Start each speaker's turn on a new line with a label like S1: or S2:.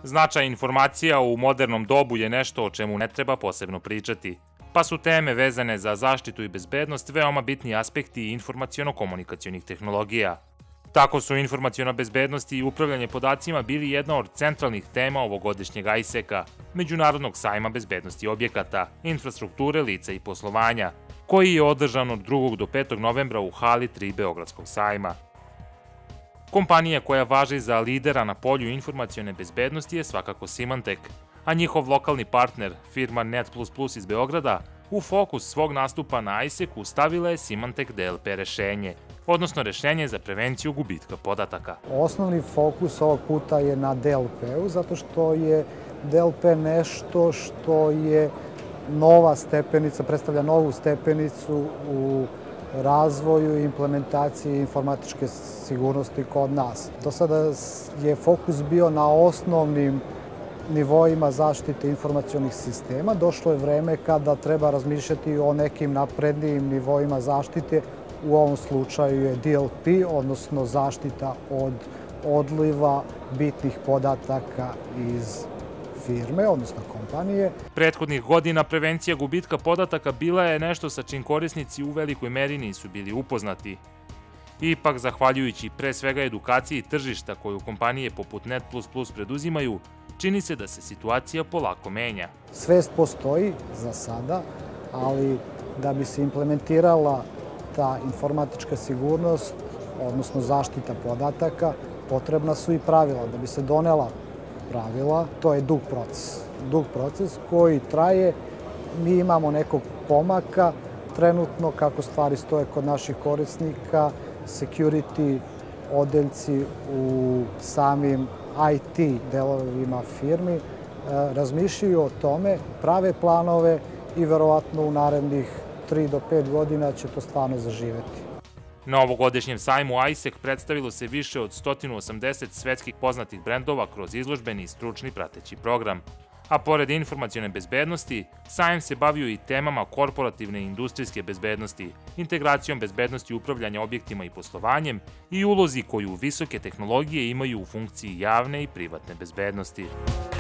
S1: Značaj informacija u modernom dobu je nešto o čemu ne treba posebno pričati, pa su teme vezane za zaštitu i bezbednost veoma bitni aspekti informaciono-komunikacionih tehnologija. Tako su informaciona bezbednost i upravljanje podacima bili jedna od centralnih tema ovogodišnjeg ISEC-a, Međunarodnog sajma bezbednosti objekata, infrastrukture, lica i poslovanja, koji je održan od 2. do 5. novembra u hali 3 Beogradskog sajma. Kompanija koja važi za lidera na polju informacione bezbednosti je svakako Symantec, a njihov lokalni partner, firma Net++ iz Beograda, u fokus svog nastupa na ISEC-u stavila je Symantec DLP rešenje, odnosno rešenje za prevenciju gubitka podataka.
S2: Osnovni fokus ovog puta je na DLP-u, zato što je DLP nešto što je nova stepenica, predstavlja novu stepenicu u razvoju i implementaciji informatičke sigurnosti kod nas. Do sada je fokus bio na osnovnim nivoima zaštite informacionih sistema. Došlo je vreme kada treba razmišljati o nekim naprednijim nivoima zaštite. U ovom slučaju je DLP, odnosno zaštita od odliva bitnih podataka iz firme, odnosno kompanije.
S1: Prethodnih godina prevencija gubitka podataka bila je nešto sa čim korisnici u velikoj meri nisu bili upoznati. Ipak, zahvaljujući pre svega edukaciji tržišta koju kompanije poput Net++ preduzimaju, čini se da se situacija polako menja.
S2: Svest postoji za sada, ali da bi se implementirala ta informatička sigurnost, odnosno zaštita podataka, potrebna su i pravila. Da bi se donela pravila, to je dug proces. Dug proces koji traje, mi imamo nekog pomaka, trenutno kako stvari stoje kod naših korisnika, security odeljci u samim IT delovima firmi razmišljaju o tome, prave planove i verovatno u narednih 3 do 5 godina će to stvarno zaživeti.
S1: Na ovogodišnjem sajmu ISEC predstavilo se više od 180 svetskih poznatih brendova kroz izložbeni i stručni prateći program. A pored informacione bezbednosti, sajam se bavio i temama korporativne i industrijske bezbednosti, integracijom bezbednosti upravljanja objektima i poslovanjem i ulozi koju visoke tehnologije imaju u funkciji javne i privatne bezbednosti.